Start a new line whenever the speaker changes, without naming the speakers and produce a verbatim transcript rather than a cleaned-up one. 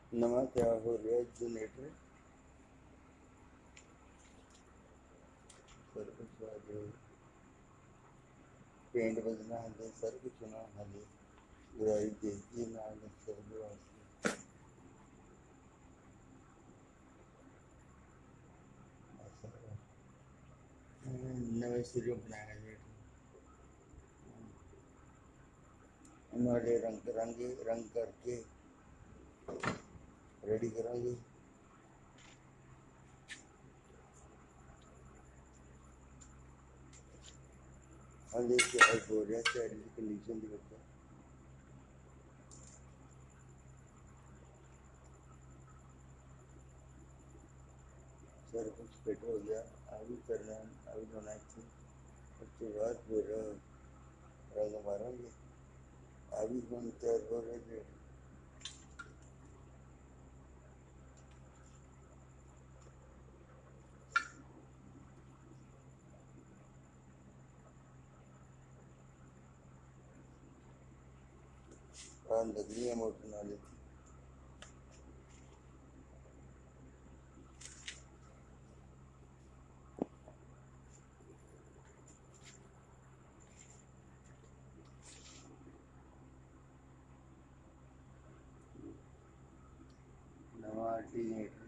नवा क्या हो रहा है जनरेटर सर कुछ बात पेंट बदलना हाले सर कुछ ना हाले गुराई देखी ना सर वास्ते नवे सिरे बनाया जेठ हमारे रंग करांगे रंग करके रेडी करांगे हाले क्या हो रहा है शहरी की कंडीशन दी वजह सर कुछ फिट हो गया अभी करना अभी होना चाहिए उसके बाद फिर रंग मारेंगे अभी हम तैयार हो रहे थे कान लगनी है मोटर नाले की नवा टीनेटर